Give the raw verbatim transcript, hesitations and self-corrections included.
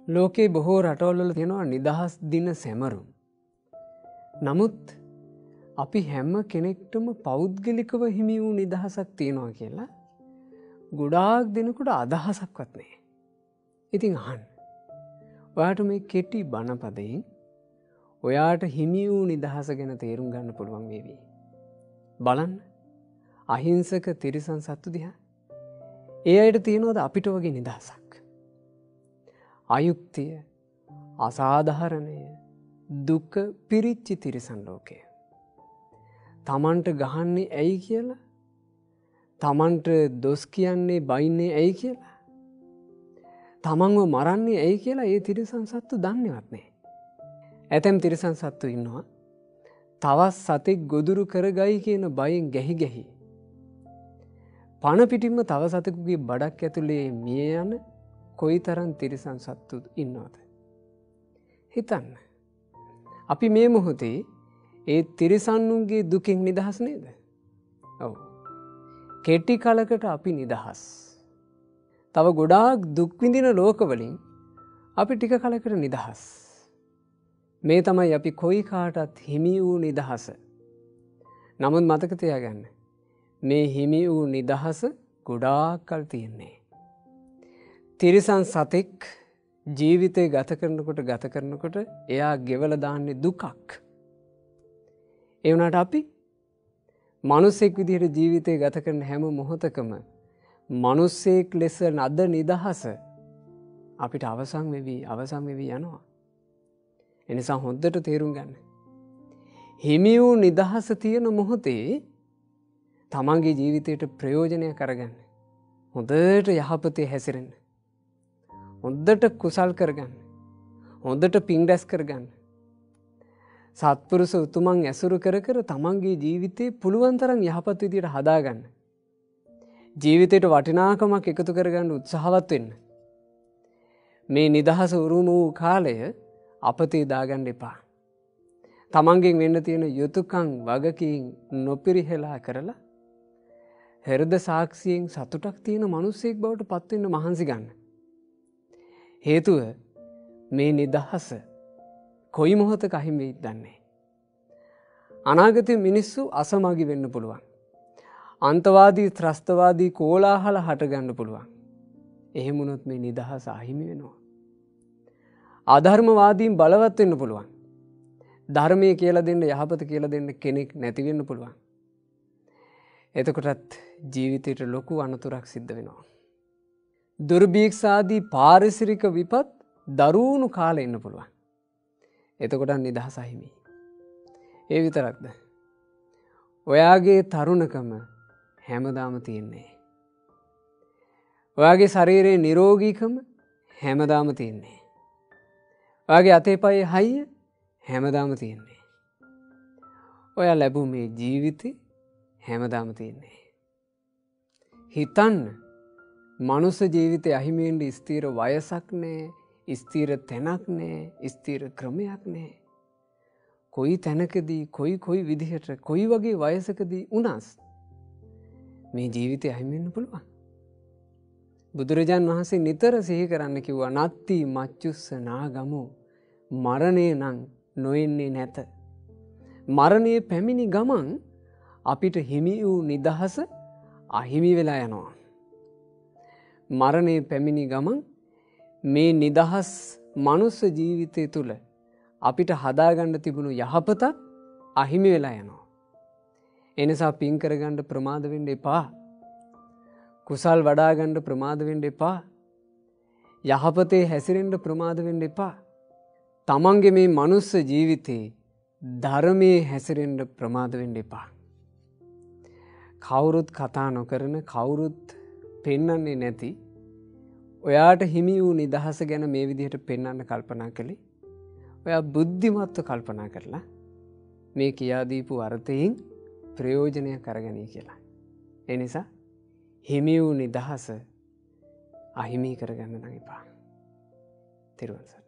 ලෝකේ බොහෝ රටවල් වල තියෙනවා නිදහස් දින සැමරුම්. නමුත් අපි හැම කෙනෙක්ටම පෞද්ගලිකව හිමි වූ නිදහසක් තියෙනවා කියලා ගොඩාක් දෙනෙකුට අදහසක්වත් නැහැ. ඉතින් අහන්න. ඔයාට මේ කෙටි බණපදයෙන් ඔයාට හිමි වූ නිදහස ගැන තේරුම් ගන්න පුළුවන් වේවි. බලන්න. අහිංසක තිරිසන් සත්තු දිහා. ඒ අයට තියෙනවද අපිට වගේ නිදහසක්? අයුක්තිය, අසාධාරණය, දුක පිරිච්චි තිරිසන් ලෝකය. තමන්ට ගහන්නේ ඇයි කියලා? තමන්ට දොස් කියන්නේ බයින්නේ ඇයි කියලා? තමන්ව මරන්නේ ඇයි කියලා ඒ තිරිසන් සත්තු දන්නේවත් නැහැ. ඇතැම් තිරිසන් සත්තු ඉන්නවා තවත් සතෙක් ගොදුරු කරගයි කියන බයෙන් ගැහි ගැහි. පණ පිටින්ම තව සතෙකුගේ බඩක් ඇතුලේ මිය යන කොයිතරම් තිරිසන් සත්තු ඉන්නවද? හිතන්න. අපි මේ මොහොතේ ඒ තිරිසන්නුන්ගේ දුකින් නිදහස් නේද? ඔව්. කෙටි කලකට අපි නිදහස්. තව ගොඩාක් දුක් විඳින ලෝකවලින් අපි ටික කලකට නිදහස්. මේ තමයි අපි කොයි කාටත් හිමි වූ නිදහස. නමුත් මතක තියාගන්න. මේ හිමි වූ නිදහස ගොඩාක් කල් තියෙන්නේ. තිරිසන් සතෙක් ජීවිතය ගත කරනකොට ගත කරනකොට එයා ගෙවල දාන්නේ දුකක්. ඒ වුණාට අපි මනුස්සෙක් විදිහට ජීවිතය ගත කරන හැම මොහොතකම මනුස්සෙක් ලෙස නද නිදහස අපිට අවසන් වෙවි අවසන් වෙවි යනවා. එනිසා හොඳට තේරුම් ගන්න. හිමි වූ නිදහස තියෙන මොහොතේ තමන්ගේ ජීවිතයට ප්‍රයෝජනය කරගන්න. හොඳට යහපතේ හැසිරෙන්න. හොඳට කුසල් කරගන්න. හොඳට පින් රැස් කරගන්න. සත්පුරුෂ උතුමන් ඇසුරු කර කර තමන්ගේ ජීවිතේ පුළුවන් තරම් යහපත් විදියට හදාගන්න. ජීවිතයට වටිනාකමක් එකතු කරගන්න උත්සාහවත් වෙන්න. මේ නිදහස උරුම වූ කාලය අපතේ දාගන්න එපා. තමන්ගෙන් වෙන්න තියෙන යුතුයකම් වගකීම් නොපිරිහෙලා කරලා හෘද සාක්ෂියෙන් සතුටක් තියෙන මිනිසෙක් බවට පත් වෙන්න මහන්සි ගන්න. හේතුව මේ නිදහස කොයි මොහොතක අහිමි වෙයිද දන්නේ. අනාගතයේ මිනිස්සු අසමගි වෙන්න පුළුවන්. අන්තවාදී ත්‍රස්තවාදී කෝලාහල හට ගන්න පුළුවන්. එහෙම වුණොත් මේ නිදහස අහිමි වෙනවා. අධර්මවාදීන් බලවත් වෙන්න පුළුවන්. ධර්මයේ කියලා දෙන්න යහපත කියලා දෙන්න කෙනෙක් නැති වෙන්න පුළුවන්. එතකොටත් ජීවිතේට ලොකු අනතුරක් සිද්ධ වෙනවා. දුර්භික්ෂාදී පාරිසරික විපත් දරුණු කාලෙ ඉන්න පුළුවන්. එතකොට නිදහස අහිමි. ඒ විතරක්ද? ඔයාගේ තරුණකම හැමදාම තියෙන්නේ. ඔයාගේ ශරීරයේ නිරෝගීකම හැමදාම තියෙන්නේ. ඔයාගේ අතේ පයේ හයිය හැමදාම තියෙන්නේ. ඔයා ලැබු මේ ජීවිතේ හැමදාම තියෙන්නේ. හිතන්න මනුස්ස ජීවිතේ අහිමි වෙන්න ස්ථිර වයසක් නැහැ, ස්ථිර තැනක් නැහැ, ස්ථිර ක්‍රමයක් නැහැ. කොයි තැනකදී කොයි කොයි විදිහට කොයි වගේ වයසකදී වුණත් මේ ජීවිතය අහිමි වෙන්න පුළුවන්. බුදුරජාන් වහන්සේ නිතර සිහි කරන්න කිව්වා නත්ති මච්චුස්ස නාගමු මරණය නම් නොෙන්නේ නැත. මරණය පැමිණි ගමන් අපිට හිමි වූ නිදහස අහිමි වෙලා යනවා. මරණය පැමිණි ගමන් මේ නිදහස් මනුස්ස ජීවිතය තුළ අපිට හදාගන්න තිබුණු යහපතත් අහිමි වෙලා යනවා. එනිසා පින් කරගන්න ප්‍රමාද වෙන්න එපා. කුසල් වඩාගන්න ප්‍රමාද වෙන්න එපා. යහපතේ හැසිරෙන්න ප්‍රමාද වෙන්න එපා. තමන්ගේ මේ මනුස්ස ජීවිතේ ධර්මයේ හැසිරෙන්න ප්‍රමාද වෙන්න එපා. කවුරුත් කතා නොකරන කවුරුත් පෙන්වන්නේ නැති ඔයාට හිමි වූ නිදහස ගැන මේ විදිහට පෙන්වන්න කල්පනා කළේ ඔයා බුද්ධිමත්ව කල්පනා කරලා මේ කියා දීපු අර්ථයෙන් ප්‍රයෝජනය කරගනී කියලා. ඒ නිසා හිමි වූ නිදහස අහිමි කරගන්න නම් එපා. තිරුවන් සරණයි.